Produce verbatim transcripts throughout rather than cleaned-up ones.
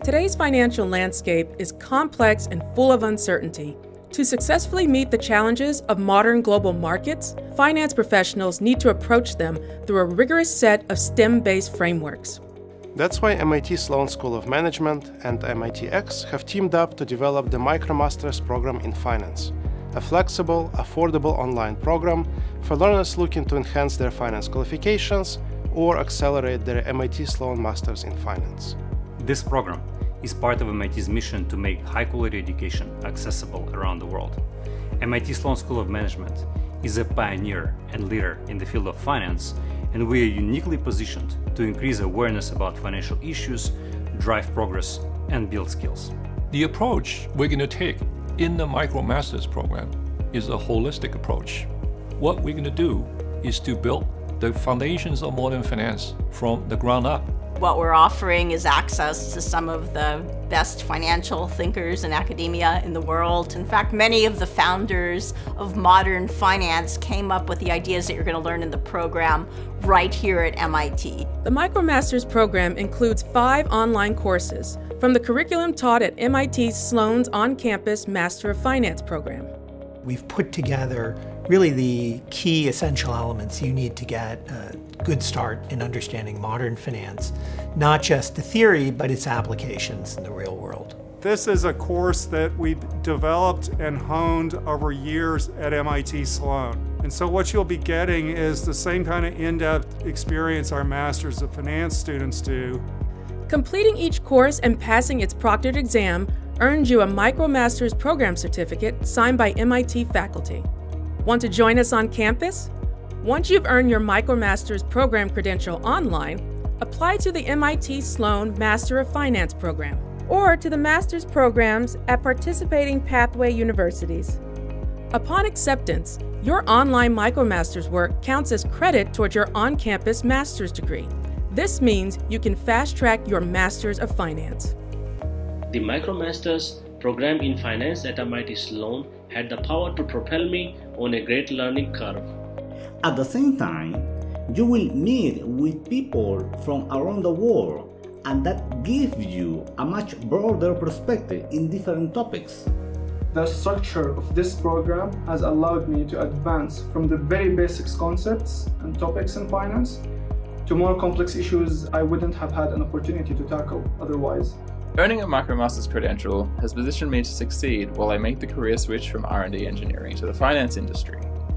Today's financial landscape is complex and full of uncertainty. To successfully meet the challenges of modern global markets, finance professionals need to approach them through a rigorous set of STEM-based frameworks. That's why M I T Sloan School of Management and MITx have teamed up to develop the MicroMasters Program in Finance, a flexible, affordable online program for learners looking to enhance their finance qualifications or accelerate their M I T Sloan Masters in Finance. This program is part of M I T's mission to make high-quality education accessible around the world. M I T Sloan School of Management is a pioneer and leader in the field of finance, and we are uniquely positioned to increase awareness about financial issues, drive progress, and build skills. The approach we're going to take in the MicroMasters program is a holistic approach. What we're going to do is to build the foundations of modern finance from the ground up. What we're offering is access to some of the best financial thinkers in academia in the world. In fact, many of the founders of modern finance came up with the ideas that you're going to learn in the program right here at M I T. The MicroMasters program includes five online courses from the curriculum taught at M I T's Sloan's on-campus Master of Finance program. We've put together really the key essential elements you need to get a good start in understanding modern finance, not just the theory, but its applications in the real world. This is a course that we developed and honed over years at M I T Sloan. And so what you'll be getting is the same kind of in-depth experience our Masters of Finance students do. Completing each course and passing its proctored exam earns you a MicroMasters program certificate signed by M I T faculty. Want to join us on campus? Once you've earned your MicroMasters program credential online, apply to the M I T Sloan Master of Finance program or to the master's programs at participating pathway universities. Upon acceptance, your online MicroMasters work counts as credit towards your on-campus master's degree. This means you can fast-track your Masters of Finance. The MicroMasters program in finance at M I T Sloan had the power to propel me on a great learning curve. At the same time, you will meet with people from around the world, and that gives you a much broader perspective in different topics. The structure of this program has allowed me to advance from the very basic concepts and topics in finance to more complex issues I wouldn't have had an opportunity to tackle otherwise. Earning a MicroMasters credential has positioned me to succeed while I make the career switch from R and D engineering to the finance industry.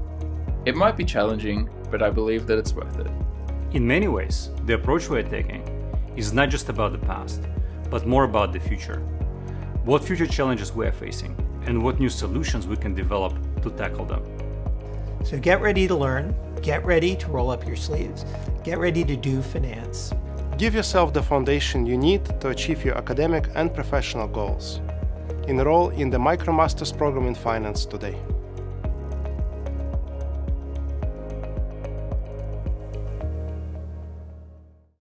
It might be challenging, but I believe that it's worth it. In many ways, the approach we're taking is not just about the past, but more about the future. What future challenges we are facing, and what new solutions we can develop to tackle them. So get ready to learn, get ready to roll up your sleeves, get ready to do finance. Give yourself the foundation you need to achieve your academic and professional goals. Enroll in the MicroMasters program in Finance today.